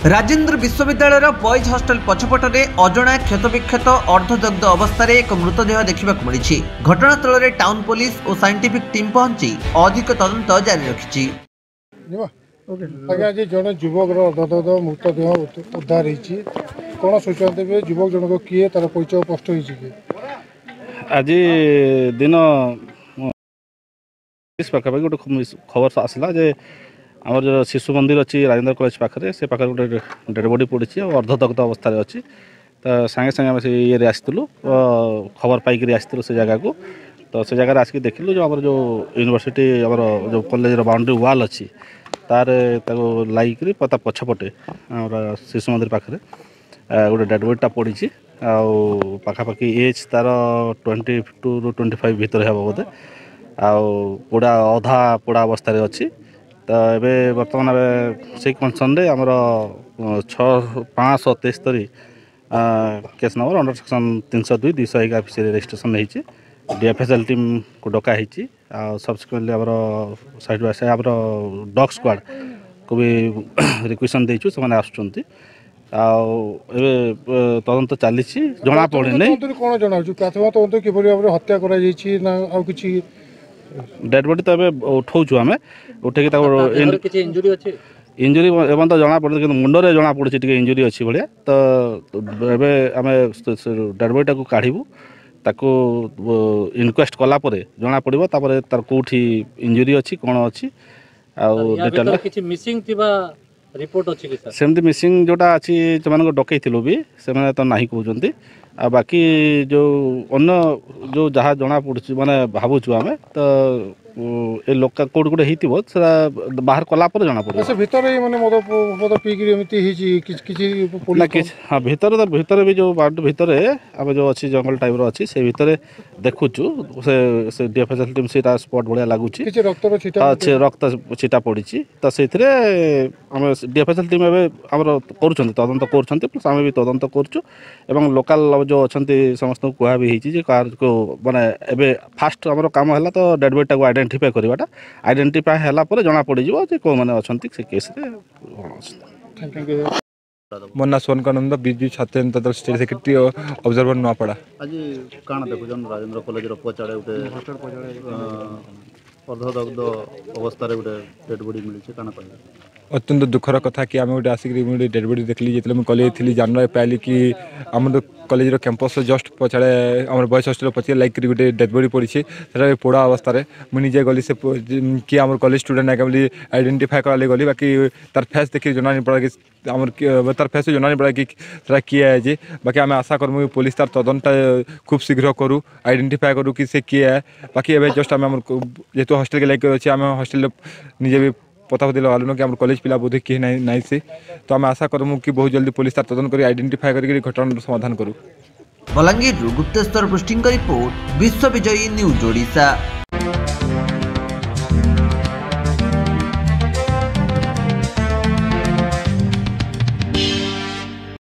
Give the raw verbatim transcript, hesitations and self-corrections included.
राजेन्द्र विश्वविद्यालय boys hostel पछपटे अजणा क्षतविक्षत अर्धदग्ध अवस्था एक मृतदेह देखा मिली। घटनास्थल में टाउन पुलिस और साइंटिफिक टीम पहुंची अधिक तदंत जारी रखी। जन युवक अर्धदग्ध मृतदेह उद्धार होती कौन सूचना देवे युवक जनक किए तार परिचय स्पष्ट हो आज दिन पाखापाखि गोटे खबर आसला जे आमर जो शिशु मंदिर अच्छी राजेन्द्र कॉलेज पाखे से पाखे गोटे डेड बॉडी पड़ी अर्धदग्ध अवस्था अच्छी तो सांगे सांगे आम से ये आसलु खबर पाइक आसलु से जगह को तो से जगह आसिक देखिलु जो आम जो यूनिवर्सिटी आम जो कॉलेज बाउंड्री वाल अच्छी तार लाइक पछपटे आम शिशु मंदिर पाखे गोटे डेड बॉडीटा पड़ी आखापाखि एज तार ट्वेंटी टू रु ट्वेंटी फाइव भितर हे बोधे आड़ा अधा पोड़ा अवस्था अच्छी तो ये बर्तमान से कंडीशन रे आमर छः पाँच सौ तेस्तरी केस नंबर अंडर सेक्शन तीन सौ दुई दुई एक ऑफिशियल रजिस्ट्रेशन होती डीएफएसएल टीम को डकाई सब्सिक्वेंटली आमर साइड बाय साइड आमर डॉग स्क्वाड को भी रिक्वेशन देचु से आसुँच तदंत चली जना पड़े कौन जना कि हत्या कर डेड बॉडी तो उठाऊ आम उठे इंजुरी एवं तो जना पड़े कि मुंडे जना पड़ी टे इंजुरी अच्छी भाया तो आम डेड बॉडी को काढ़ू ताकू इनक्वेस्ट कलापर जना पड़ो तार कौटी इंजुरी अच्छी कौन अच्छी रिपोर्ट अच्छी सेमती मिसिंग जोटा अच्छी से डकई भी से तो ना कहते आ बाकी जो अन्य जो जहाँ जना पड़ी माने भावुँ आम तो ए लोक कौट गोटे होता बाहर कलापर जना पड़े हाँ भितर तो भितर भी जो बाउंड भितर आम जो अच्छी जंगल टाइप अच्छी से भितर देखुचु से डीएफएसएल टीम से स्पॉट भाया लगुच रक्त छिटा पड़ी तो से आम डीएफएसएल टीम एवं कर तदंत कर प्लस आम भी तदंत करुँ लोकाल जो अच्छा समस्त कह भी होती कार को माने एबे फास्ट आम कम है तो डेड बॉडी को आइडेंटिफाई करवाटा आइडेंटिफाई है जना पड़ कौ मैंने अच्छा से केस मो ना सोनकानंद बिजू छात्र जनता स्टेट सेक्रेटरी ऑब्जर्वर नुआपड़ा आज काना देखुन राजेन्द्र कॉलेज पचाड़े गोटे अर्धदग्ध अवस्था गोटे डेड बॉडी मिली काना पाइबा अत्यंत दुखर कथा कि आम गोटे आसिक डेड बॉडी देखली जो कॉलेज थी जानवर पाइली कि आम कॉलेज कैंपस जस्ट पछाड़े आम बॉयज हॉस्टल पचे लाइक गोटे डेड बॉडी पड़ी से पोड़ा अवस्था मुझे निजे गली से कि आम कॉलेज स्टूडेंट आगे बोली आइडेंटिफाई कराली गली बाकी तार फेस देखिए जना नहीं पड़ा कि आम तार फेस जना नहीं पड़ा कि किए है बाकी आम आशा करूँ पुलिस तार तदंत खूब शीघ्र करूँ आइडेंटिफाई करूँ कि से किए है बाकी एवं जस्ट आम जेहतु हॉस्टल के लाइक अच्छे आम हॉस्टल निजे भी पता दिल आलू कि आम कॉलेज पिला बोधे किए ना से तो आम आशा करूँ कि बहुत जल्दी पुलिस तार तदंत कर आइडेंटिफाई करके घटना समाधान करूँ। बलांगीर गुप्तेश्वर पृष्टि रिपोर्ट विश्व विजयी न्यूज ओडिशा।